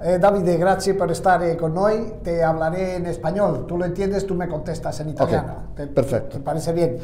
Davide, gracias por estar con noi. Te hablaré en español. Tú lo entiendes, tú me contestas en italiano. Okay, perfecto. ¿Te parece bien?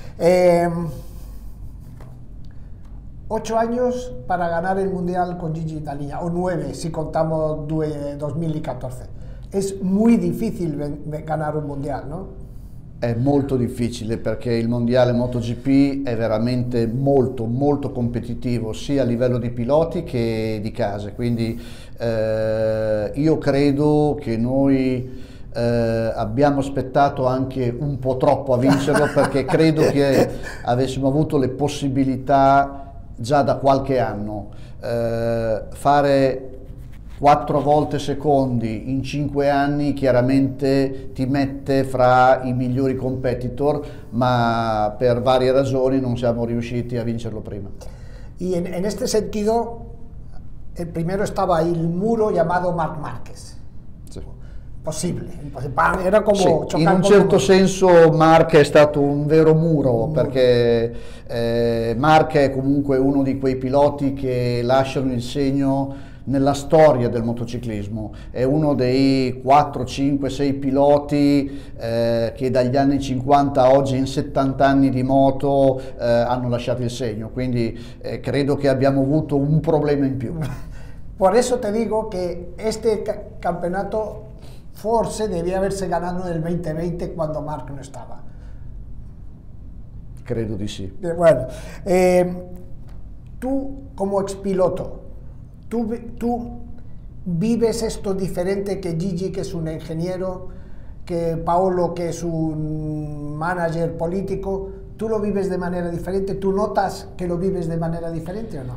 8 años para ganar el Mundial con Gigi Dall'Igna, o 9 si contamos 2014. Es muy difícil ganar un Mundial, no? È molto difficile perché il mondiale MotoGP è veramente molto competitivo sia a livello di piloti che di case, quindi io credo che noi abbiamo aspettato anche un po' troppo a vincerlo perché credo che avessimo avuto le possibilità già da qualche anno. Fare 4 volte secondi in 5 anni chiaramente ti mette fra i migliori competitor, ma per varie ragioni non siamo riusciti a vincerlo prima. Y en este sentido, el primero estaba el muro llamado Marc Márquez. Sì. Possibile, era come sì, in un certo senso Marc è stato un vero muro, perché Marc è comunque uno di quei piloti che lasciano il segno nella storia del motociclismo, è uno dei 4, 5, 6 piloti che dagli anni 50 a oggi in 70 anni di moto hanno lasciato il segno, quindi credo che abbiamo avuto un problema in più. Por eso te digo que este campeonato forse debía haberse ganado en el 2020 cuando Marc no estaba. Credo di sì. Bueno, tú como expiloto, ¿Tú vives esto diferente que Gigi, que es un ingeniero, que Paolo, que es un manager político? ¿Tú lo vives de manera diferente? ¿Tú notas que lo vives de manera differente o no?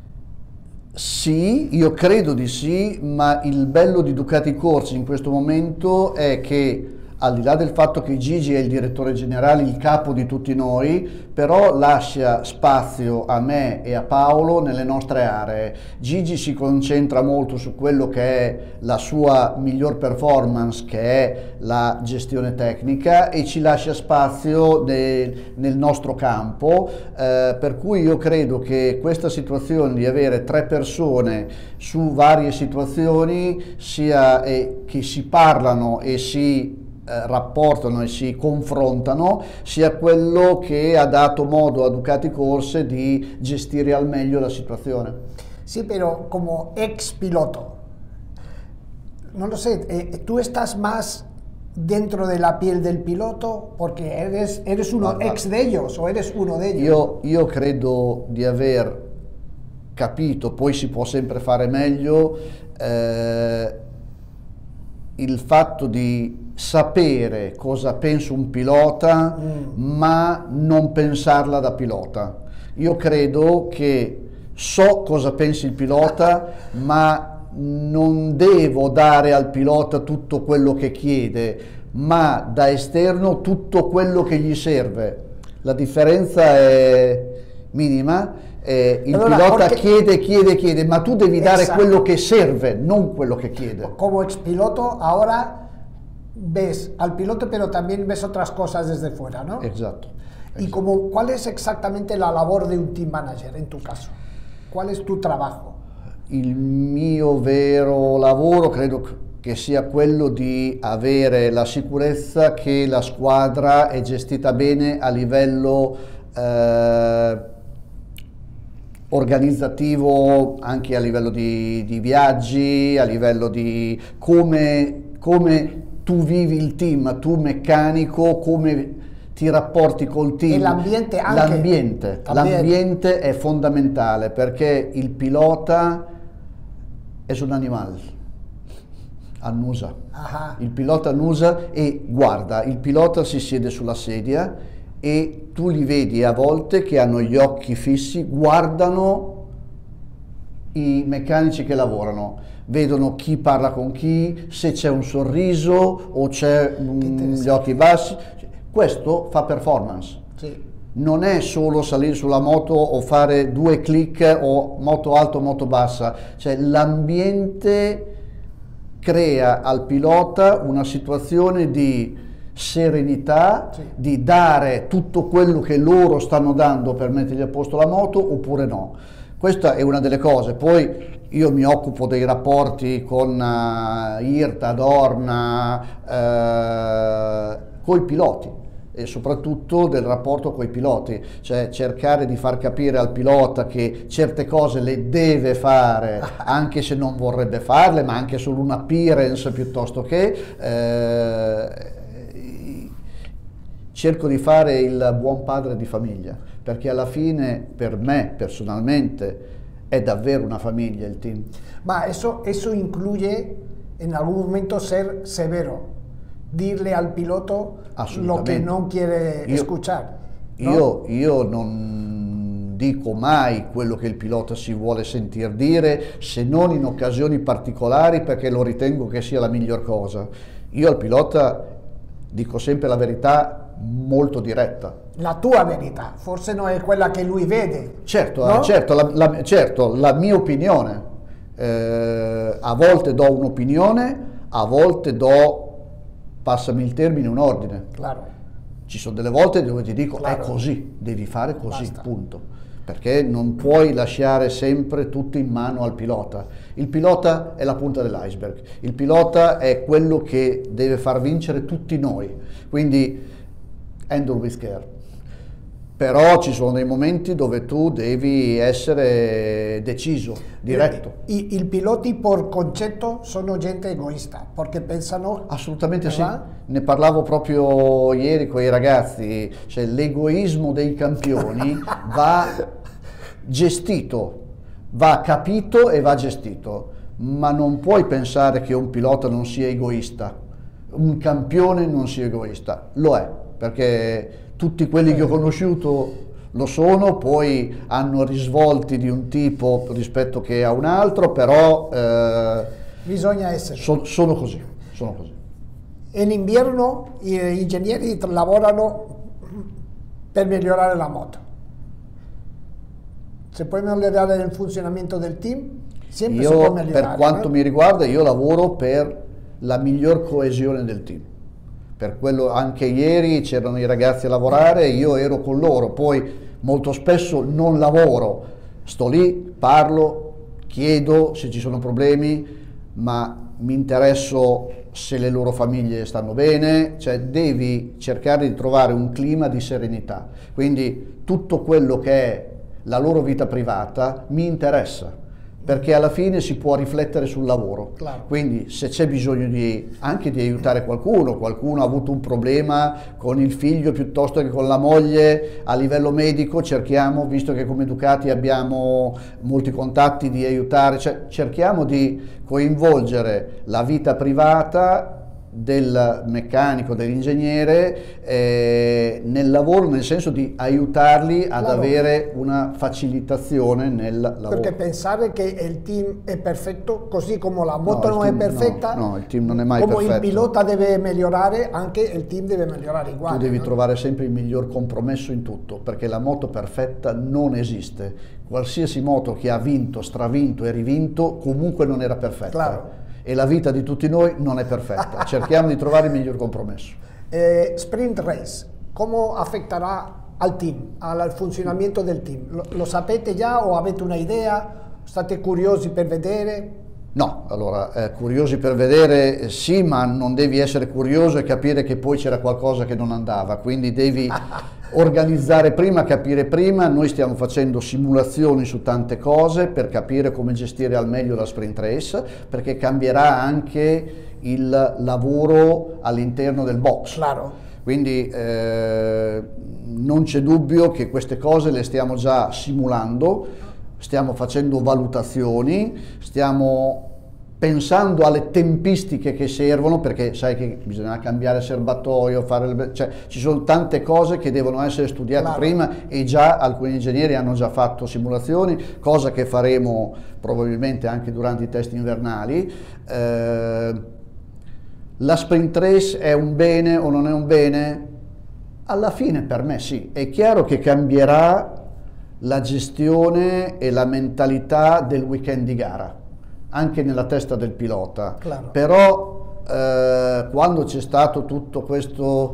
Sì, io credo di sì, ma il bello di Ducati Corse in questo momento è che al di là del fatto che Gigi è il direttore generale, il capo di tutti noi, però lascia spazio a me e a Paolo nelle nostre aree. Gigi si concentra molto su quello che è la sua miglior performance, che è la gestione tecnica, e ci lascia spazio nel nostro campo, per cui io credo che questa situazione di avere 3 persone su varie situazioni, sia che si parlano e si rapportano e si confrontano, sia quello che ha dato modo a Ducati Corse di gestire al meglio la situazione. Sí, pero como ex piloto, no lo sé, ¿tú estás más dentro de la piel del piloto porque eres uno ex de ellos o eres uno de ellos? Io credo di aver capito, poi si può sempre fare meglio, il fatto di sapere cosa pensa un pilota, ma non pensarla da pilota. Io credo che so cosa pensa il pilota, ma non devo dare al pilota tutto quello che chiede, ma da esterno tutto quello che gli serve. La differenza è minima. Il pilota chiede, ma tu devi dare quello che serve, non quello che chiede. Como ex piloto, ahora ves al piloto, pero también ves otras cosas desde fuera, ¿no? Esatto. Y ¿cuál es exactamente la labor de un team manager en tu caso? ¿Cuál es tu trabajo? Il mio vero lavoro credo che sia quello di avere la sicurezza che la squadra è gestita bene a livello organizzativo, anche a livello di viaggi, a livello di come tu vivi il team, tu meccanico, come ti rapporti col team. E l'ambiente anche. L'ambiente è fondamentale perché il pilota è un animale, annusa. Il pilota annusa e guarda, il pilota si siede sulla sedia e tu li vedi a volte che hanno gli occhi fissi, guardano i meccanici che lavorano, vedono chi parla con chi, se c'è un sorriso o c'è gli occhi bassi. Questo fa performance. Sì. Non è solo salire sulla moto o fare 2 click o moto alto o moto bassa, cioè l'ambiente crea al pilota una situazione di serenità, sì, di dare tutto quello che loro stanno dando per mettergli a posto la moto oppure no. Questa è una delle cose. Poi io mi occupo dei rapporti con IRTA, Dorna, coi piloti, e soprattutto del rapporto coi piloti, cioè cercare di far capire al pilota che certe cose le deve fare anche se non vorrebbe farle, ma anche solo un appearance piuttosto che cerco di fare il buon padre di famiglia, perché alla fine per me personalmente è davvero una famiglia il team. Ma eso incluye en algún momento ser severo, dirle al piloto lo que no quiere escuchar. ¿No? Io non dico mai quello che il pilota si vuole sentir dire, se non in occasioni particolari, perché lo ritengo che sia la miglior cosa. Io al pilota dico sempre la verità molto diretta. La tua verità, forse non è quella che lui vede. Certo, no? certo, la mia opinione. A volte do un'opinione, a volte do, passami il termine, un ordine. Claro. Ci sono delle volte dove ti dico Claro. è così, devi fare così, Basta. punto. Perché non puoi lasciare sempre tutto in mano al pilota. Il pilota è la punta dell'iceberg, il pilota è quello che deve far vincere tutti noi, quindi handle with care. Però ci sono dei momenti dove tu devi essere deciso, diretto. I piloti por concetto sono gente egoista, perché pensano... Assolutamente sì, ¿verdad? ne parlavo proprio ieri con i ragazzi, cioè l'egoismo dei campioni va gestito, va capito e va gestito, ma non puoi pensare che un pilota non sia egoista, un campione non sia egoista, lo è, perché tutti quelli che ho conosciuto lo sono, poi hanno risvolti di un tipo rispetto che a un altro, però Bisogna essere. sono così, sono così. In inverno gli ingegneri lavorano per migliorare la moto. Se puoi migliorare il funzionamento del team, sempre si può Io, migliorare. per quanto mi riguarda, io lavoro per la miglior coesione del team. Per quello anche ieri c'erano i ragazzi a lavorare, io ero con loro, poi molto spesso non lavoro, sto lì, parlo, chiedo se ci sono problemi, ma mi interesso se le loro famiglie stanno bene, cioè devi cercare di trovare un clima di serenità. Quindi tutto quello che è la loro vita privata mi interessa, perché alla fine si può riflettere sul lavoro. Claro. Quindi se c'è bisogno anche di aiutare qualcuno ha avuto un problema con il figlio piuttosto che con la moglie a livello medico, cerchiamo, visto che come Ducati abbiamo molti contatti, di aiutare, cioè cerchiamo di coinvolgere la vita privata del meccanico, dell'ingegnere nel lavoro, nel senso di aiutarli ad Claro. avere una facilitazione nel lavoro. Perché pensare che il team è perfetto, così come la moto il non è team perfetta, no, il team non è mai come perfetto. il pilota deve migliorare, anche il team deve migliorare uguale. Tu devi no? trovare sempre il miglior compromesso in tutto, perché la moto perfetta non esiste. Qualsiasi moto che ha vinto, stravinto e rivinto, comunque non era perfetta. Claro. E la vita di tutti noi non è perfetta. Cerchiamo di trovare il miglior compromesso. Sprint race, come affetterà al team, al funzionamento del team? Lo sapete già o avete una idea? State curiosi per vedere? No, allora, curiosi per vedere sì, ma non devi essere curioso e capire che poi c'era qualcosa che non andava, quindi devi organizzare prima, capire prima. Noi stiamo facendo simulazioni su tante cose per capire come gestire al meglio la sprint race, perché cambierà anche il lavoro all'interno del box. Claro. Quindi non c'è dubbio che queste cose le stiamo già simulando, stiamo facendo valutazioni, stiamo pensando alle tempistiche che servono, perché sai che bisogna cambiare serbatoio, cioè ci sono tante cose che devono essere studiate Claro. prima, e già alcuni ingegneri hanno già fatto simulazioni, cosa che faremo probabilmente anche durante i test invernali. La sprint race è un bene o non è un bene? Alla fine per me sì, è chiaro che cambierà la gestione e la mentalità del weekend di gara, anche nella testa del pilota. Claro. Però quando c'è stato tutto questo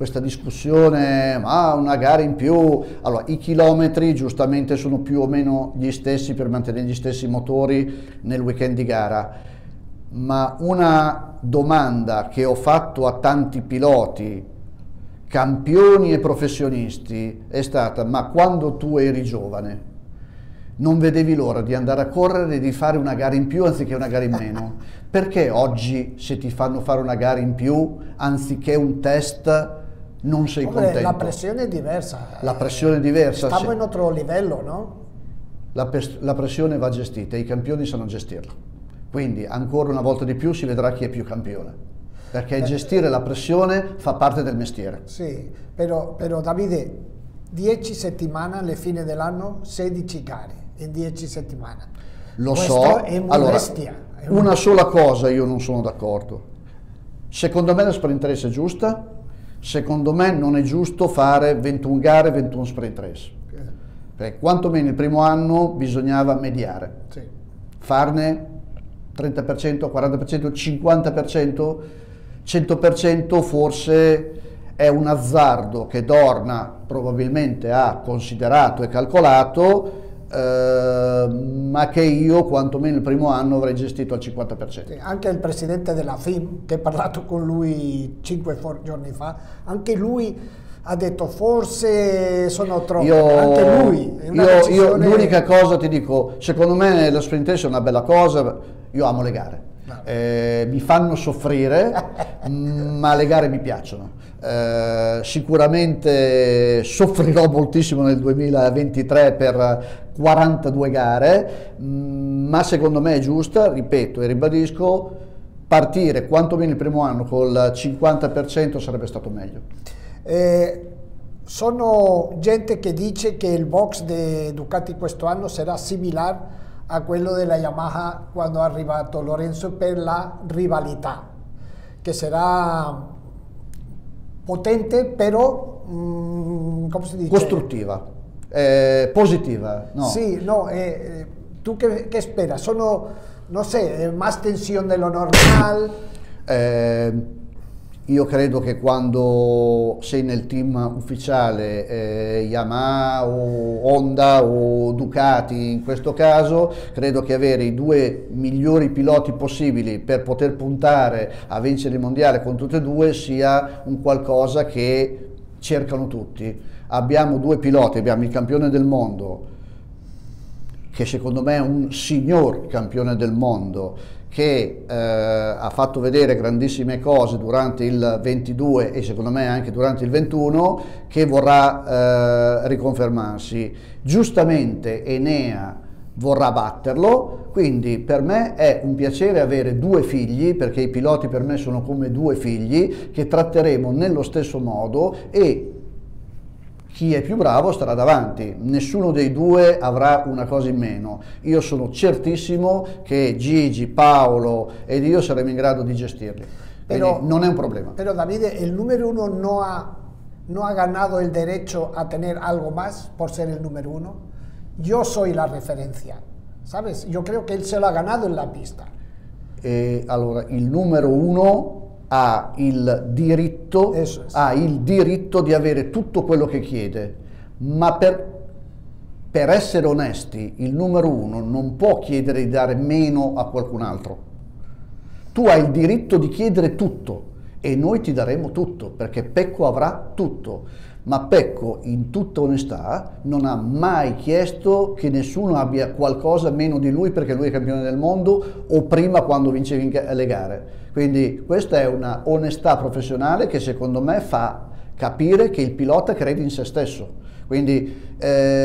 questa discussione, ma una gara in più, allora i chilometri giustamente sono più o meno gli stessi per mantenere gli stessi motori nel weekend di gara, ma una domanda che ho fatto a tanti piloti, campioni e professionisti, è stata: ma quando tu eri giovane non vedevi l'ora di andare a correre e di fare una gara in più anziché una gara in meno? Perché oggi, se ti fanno fare una gara in più anziché un test, non sei contento? La pressione è diversa. La pressione è diversa. Stiamo in otro livello, no? La pressione va gestita, i campioni sanno gestirla. Quindi ancora una volta di più si vedrà chi è più campione, perché gestire la pressione fa parte del mestiere. Sì, però Davide, 10 settimane alla fine dell'anno, 16 gare in 10 settimane. Lo Questo so, è allora, molestia. una sola cosa io non sono d'accordo. Secondo me la sprint race è giusta, secondo me non è giusto fare 21 gare, 21 sprint race. Perché quantomeno il primo anno bisognava mediare, Sì. farne 30%, 40%, 50%, 100% forse è un azzardo che Dorna probabilmente ha considerato e calcolato, ma che io quantomeno il primo anno avrei gestito al 50%. Sì, anche il presidente della FIM, che ho parlato con lui 5 giorni fa, anche lui ha detto forse sono troppo, anche lui. Io l'unica cosa ti dico, secondo me la sprint race è una bella cosa, io amo le gare, mi fanno soffrire, ma le gare mi piacciono. Sicuramente soffrirò moltissimo nel 2023 per 42 gare, ma secondo me è giusta, ripeto e ribadisco, partire quantomeno il primo anno col 50% sarebbe stato meglio. Sono gente che dice che il box di Ducati questo anno sarà simile a quello della Yamaha quando è arrivato Lorenzo, per la rivalità, che sarà potente però come si dice? Costruttiva, positiva. No. Sì, no, tu che spera? Sono, non so, más tensione dello normale? Io credo che quando sei nel team ufficiale, Yamaha o Honda o Ducati in questo caso, credo che avere i due migliori piloti possibili per poter puntare a vincere il mondiale con tutti e due sia un qualcosa che cercano tutti. Abbiamo due piloti, abbiamo il campione del mondo, che secondo me è un signor campione del mondo, che ha fatto vedere grandissime cose durante il 22 e secondo me anche durante il 21, che vorrà riconfermarsi. Giustamente Enea vorrà batterlo, quindi per me è un piacere avere due figli, perché i piloti per me sono come due figli che tratteremo nello stesso modo e chi è più bravo starà davanti, nessuno dei due avrà una cosa in meno. Io sono certissimo che Gigi, Paolo ed io saremo in grado di gestirli, però non è un problema. Pero David, el número uno no ha ganado el derecho a tener algo más por ser el número uno. Yo soy la referencia, ¿sabes? Yo creo que él se lo ha ganado en la pista. Allora, il numero uno ha il diritto di avere tutto quello che chiede, ma per essere onesti il numero uno non può chiedere di dare meno a qualcun altro. Tu hai il diritto di chiedere tutto e noi ti daremo tutto, perché Pecco avrà tutto, ma Pecco in tutta onestà non ha mai chiesto che nessuno abbia qualcosa meno di lui perché lui è campione del mondo o prima quando vincevi le gare. Quindi questa è una onestà professionale che secondo me fa capire che il pilota crede in se stesso. Quindi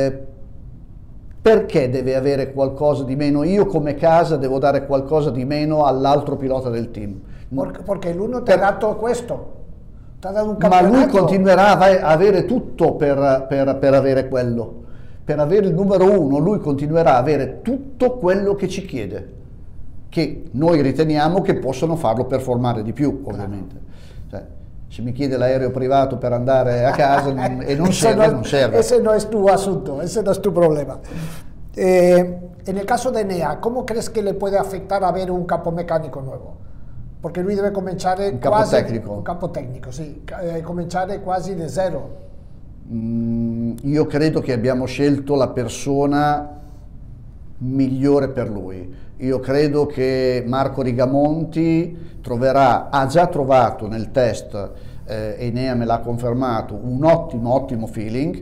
perché deve avere qualcosa di meno? Io come casa devo dare qualcosa di meno all'altro pilota del team. Perché l'uno ti ha dato questo, ti ha dato un campionato. Ma lui continuerà a avere tutto per avere quello. Per avere il numero uno lui continuerà a avere tutto quello che ci chiede, che noi riteniamo che possono farlo performare di più, ovviamente. Cioè, se mi chiede l'aereo privato per andare a casa e non serve, non serve. Ese no es tu asunto, ese no es tu problema. En el caso de Enea, ¿cómo crees que le puede afectar a ver un campo mecánico nuevo? Perché lui deve cominciare un capo tecnico. Un capo tecnico, sì, cominciare quasi da zero. Io credo che abbiamo scelto la persona migliore per lui. Io credo che Marco Rigamonti ha già trovato nel test, Enea me l'ha confermato, un ottimo feeling.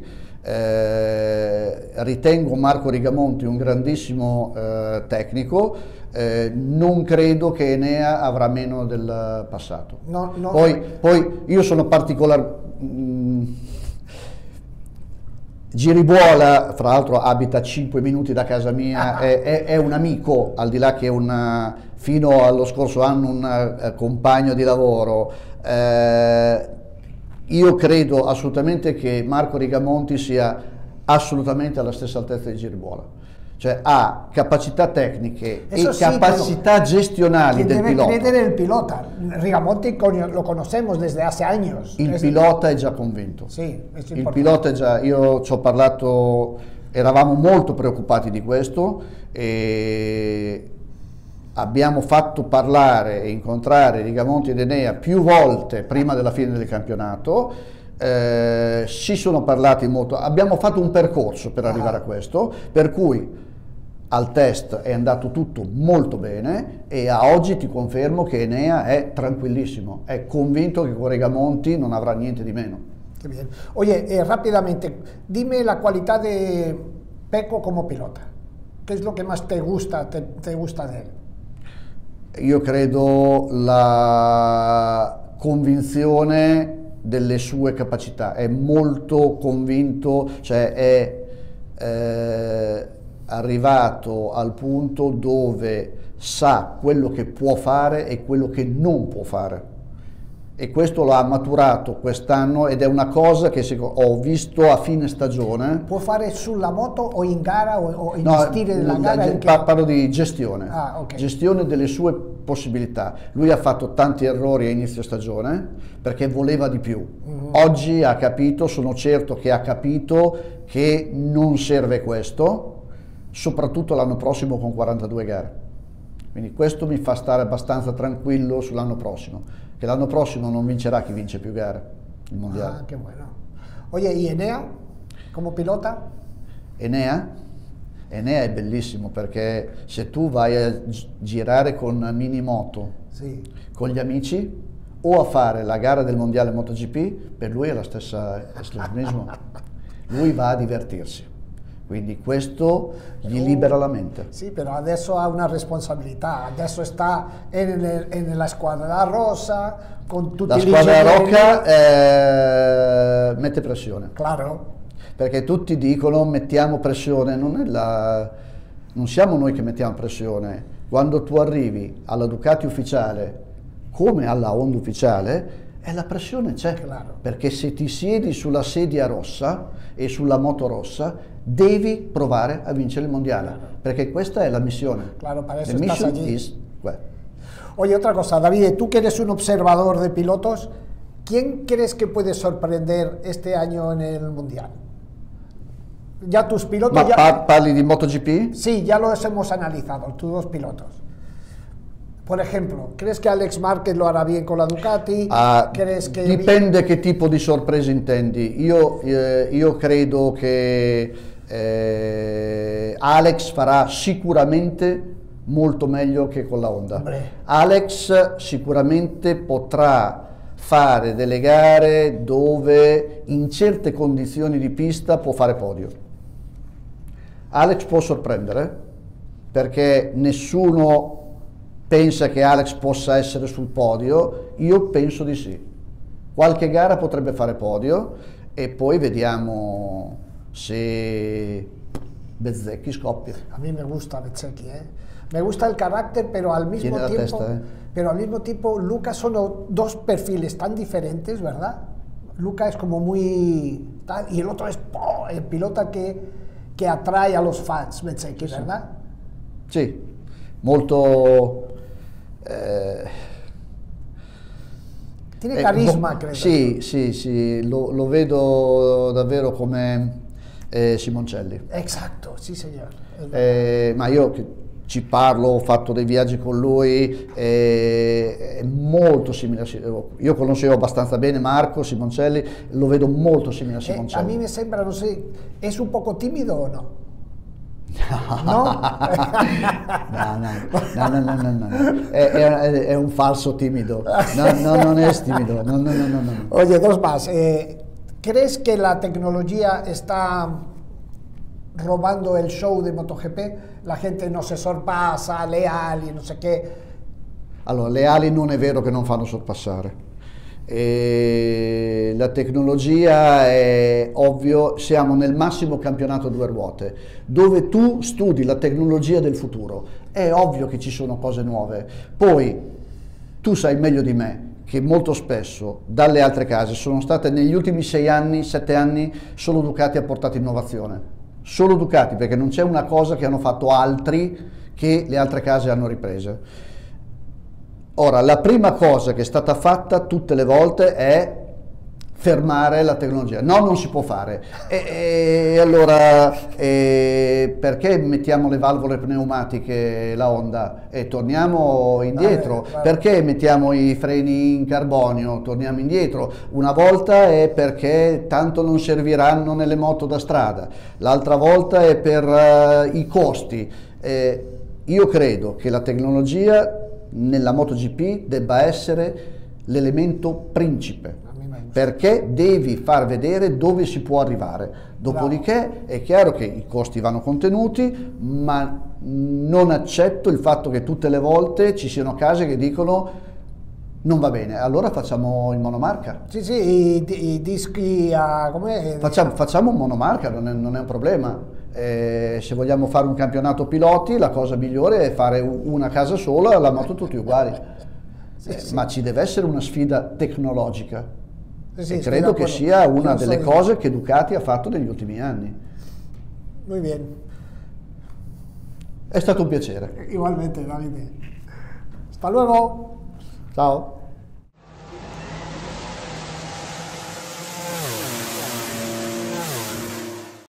Ritengo Marco Rigamonti un grandissimo tecnico, non credo che Enea avrà meno del passato. Poi io sono Giribuola, fra l'altro abita 5 minuti da casa mia, è un amico, al di là che fino allo scorso anno un compagno di lavoro. Io credo assolutamente che Marco Rigamonti sia assolutamente alla stessa altezza di Giribuola. Cioè ha capacità tecniche e capacità gestionali del pilota. Debe creer el pilota. Rigamonti lo conocemos desde hace años. Il pilota è già convinto. Sì, il pilota è già, io ci ho parlato, eravamo molto preoccupati di questo e abbiamo fatto parlare e incontrare Rigamonti ed Enea più volte prima della fine del campionato. Si sono parlati molto, abbiamo fatto un percorso per arrivare a questo, per cui al test è andato tutto molto bene e a oggi ti confermo che Enea è tranquillissimo, è convinto che con Rigamonti non avrà niente di meno. Qué bien. Oye, rápidamente, dime la cualidad de Pecco como pilota. ¿Qué es lo que más te gusta de él? Io credo la convinzione delle sue capacità, è molto convinto, cioè è arrivato al punto dove sa quello che può fare e quello che non può fare, e questo l'ha maturato quest'anno ed è una cosa che ho visto a fine stagione. Può fare sulla moto o in gara o in stile della gara? Parlo di gestione, okay. Gestione delle sue possibilità. Lui ha fatto tanti errori a inizio stagione perché voleva di più. Oggi ha capito, sono certo che ha capito che non serve questo, soprattutto l'anno prossimo con 42 gare. Quindi questo mi fa stare abbastanza tranquillo sull'anno prossimo, che l'anno prossimo non vincerà chi vince più gare, il mondiale. Ah, che bueno. Oye, ¿y Enea come pilota? Enea è bellissimo perché se tu vai a girare con Minimoto, sì, con gli amici o a fare la gara del mondiale MotoGP, per lui è la stessa, è il mismo. Lui va a divertirsi. Quindi questo gli libera la mente. Sì, però adesso ha una responsabilità, adesso sta nella squadra rossa, con tutti la squadra Rocca mette pressione. Claro. Perché tutti dicono mettiamo pressione, non siamo noi che mettiamo pressione. Quando tu arrivi alla Ducati ufficiale come alla Honda ufficiale, la pressione c'è, claro. Perché se ti siedi sulla sedia rossa e sulla moto rossa devi provare a vincere il mondiale, claro. Perché questa è la missione. Claro, para eso The estás mission allí. is, well. Oye, otra cosa, David, tú que eres un observador de pilotos, ¿quién crees que puede sorprender este año en el mundial? Ya tus pilotos... Parli di MotoGP? Sí, ya los hemos analizado, tus dos pilotos. Por ejemplo, ¿crees que Alex Márquez lo hará bien con la Ducati? ¿Crees que... Dipende che tipo di sorpresa intendi. Io credo che Alex farà sicuramente molto meglio che con la Honda. Alex sicuramente potrà fare delle gare dove in certe condizioni di pista può fare podio. Alex può sorprendere perché nessuno pensa che Alex possa essere sul podio, io penso di sì. Qualche gara potrebbe fare podio e poi vediamo se Bezzecchi scoppia. A mí me gusta Bezzecchi, me gusta el carácter, pero al mismo tiempo, testa, pero al mismo tiempo Luca son dos perfiles tan diferentes, ¿verdad? Luca es como muy tal y el otro es el pilota que atrae a los fans, Bezzecchi, ¿verdad? Sì, molto... Tiene carisma, credo. Sì, lo vedo davvero come Simoncelli. Esatto, sì signor. Ma io ci parlo, ho fatto dei viaggi con lui, è molto simile io conoscevo abbastanza bene Marco Simoncelli, lo vedo molto simile a Simoncelli. A mí me sembra, no sé, ¿es un poco tímido o no? ¿No? No. È un falso timido, no, non è timido, no. Oye, dos más. ¿Crees que la tecnología está robando el show de MotoGP? La gente no se sorpassa, le ali, non so che. Allora, le ali non è vero che non fanno sorpassare. E la tecnologia è ovvio, siamo nel massimo campionato a due ruote, dove tu studi la tecnologia del futuro. È ovvio che ci sono cose nuove. Poi tu sai meglio di me che molto spesso dalle altre case sono state negli ultimi 6 anni, 7 anni, solo Ducati ha portato innovazione. Solo Ducati, perché non c'è una cosa che hanno fatto altri che le altre case hanno riprese. Ora, la prima cosa che è stata fatta tutte le volte è fermare la tecnologia. No, non si può fare. E allora, perché mettiamo le valvole pneumatiche, la Honda, e torniamo indietro? Perché mettiamo i freni in carbonio? Torniamo indietro. Una volta è perché tanto non serviranno nelle moto da strada, l'altra volta è per i costi. Io credo che la tecnologia nella MotoGP debba essere l'elemento principe, perché devi far vedere dove si può arrivare. Dopodiché è chiaro che i costi vanno contenuti, ma non accetto il fatto che tutte le volte ci siano case che dicono non va bene, allora facciamo il monomarca. Sì, i dischi a... com'è? Facciamo un monomarca, non è un problema. Se vogliamo fare un campionato piloti, la cosa migliore è fare una casa sola, la moto tutti uguali. Sì. Ma ci deve essere una sfida tecnologica. E credo che sia una delle cose che Ducati ha fatto negli ultimi anni. Muy bien. È stato un piacere. Igualmente, Davide. Hasta luego. Ciao.